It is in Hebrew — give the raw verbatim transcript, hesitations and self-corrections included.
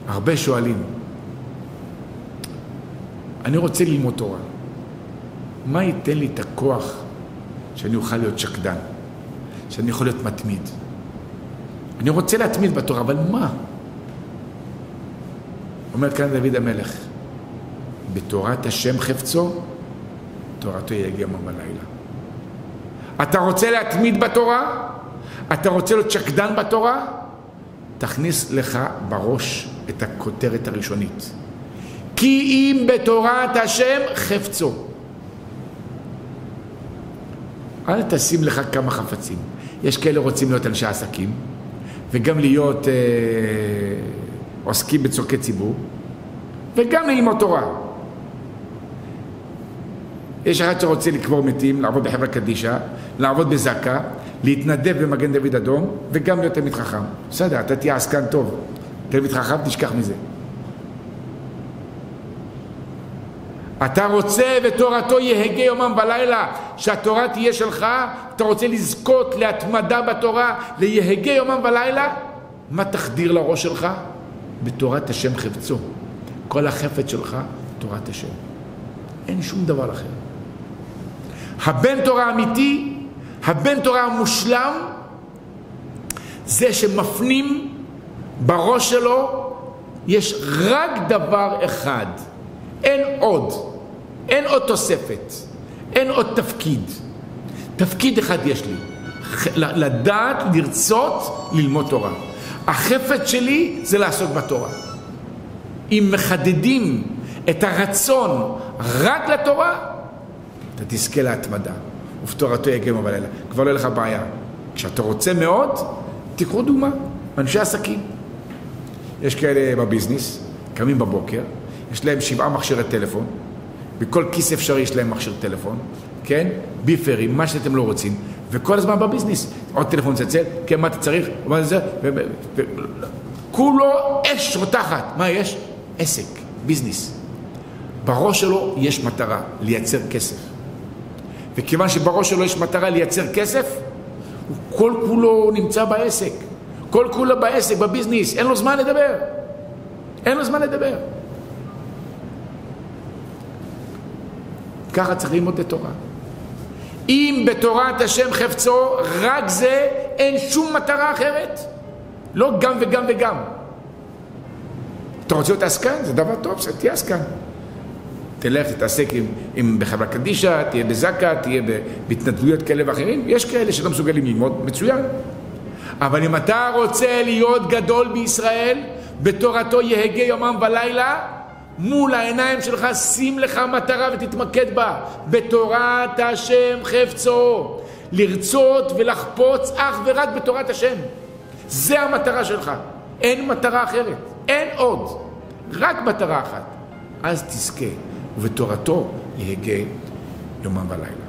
הרבה שואלים, אני רוצה ללמוד תורה. מה ייתן לי את הכוח שאני אוכל להיות שקדן? שאני יכול להיות מתמיד? אני רוצה להתמיד בתורה, אבל מה? אומר כאן דוד המלך, בתורת השם חפצו, תורתו יגיע יומם ולילה. אתה רוצה להתמיד בתורה? אתה רוצה להיות שקדן בתורה? תכניס לך בראש את הכותרת הראשונית. כי אם בתורת השם חפצו. אל תשים לך כמה חפצים. יש כאלה רוצים להיות אנשי עסקים, וגם להיות אה, עוסקים בצורכי ציבור, וגם ללמוד תורה. יש אחד שרוצה לקבור מתים, לעבוד בחברה קדישה, לעבוד בזקה, להתנדב במגן דוד אדום, וגם להיות תלמיד חכם. בסדר, אתה תהיה עסקן טוב. תלמיד חכם, תשכח מזה. אתה רוצה ותורתו יהגה יומם ולילה, שהתורה תהיה שלך, אתה רוצה לזכות להתמדה בתורה, ליהגה יומם ולילה, מה תחדיר לראש שלך? בתורת השם חפצו. כל החפץ שלך, תורת השם. אין שום דבר אחר. הבן תורה האמיתי, הבן תורה המושלם, זה שמפנים בראש שלו, יש רק דבר אחד. אין עוד. אין עוד תוספת. אין עוד תפקיד. תפקיד אחד יש לי. לדעת, לרצות, ללמוד תורה. החפץ שלי זה לעסוק בתורה. אם מחדדים את הרצון רק לתורה, אתה תזכה להתמדה. ובתורתו יגיע יומם ולילה. כבר לא יהיה לך בעיה. כשאתה רוצה מאוד, תקחו דוגמה. אנשי עסקים. יש כאלה בביזנס, קמים בבוקר, יש להם שבעה מכשירי טלפון, בכל כיס אפשרי יש להם מכשיר טלפון, כן? ביפרים, מה שאתם לא רוצים, וכל הזמן בביזנס. עוד טלפון צלצל, כן, מה אתה צריך? מה זה? כולו אש רותחת. מה יש? עסק, ביזנס. בראש שלו יש מטרה, לייצר כסף. וכיוון שבראש שלו יש מטרה לייצר כסף, הוא כל כולו נמצא בעסק. כל כולו בעסק, בביזנס. אין לו זמן לדבר. אין לו זמן לדבר. ככה צריך ללמוד בתורה. אם בתורת השם חפצו, רק זה, אין שום מטרה אחרת. לא גם וגם וגם. אתה רוצה להיות עסקן? זה דבר טוב, תהיה עסקן. תלך, תתעסק עם, עם בחברה קדישה, תהיה בזקה, תהיה בהתנדבויות כאלה ואחרים. יש כאלה שלא מסוגלים ללמוד, מצוין. אבל אם אתה רוצה להיות גדול בישראל, בתורתו יהגה יומם ולילה, מול העיניים שלך שים לך מטרה ותתמקד בה. בתורת השם חפצו. לרצות ולחפוץ אך ורק בתורת השם. זה המטרה שלך. אין מטרה אחרת. אין עוד. רק מטרה אחת. אז תזכה. ובתורתו יהגה יומם ולילה.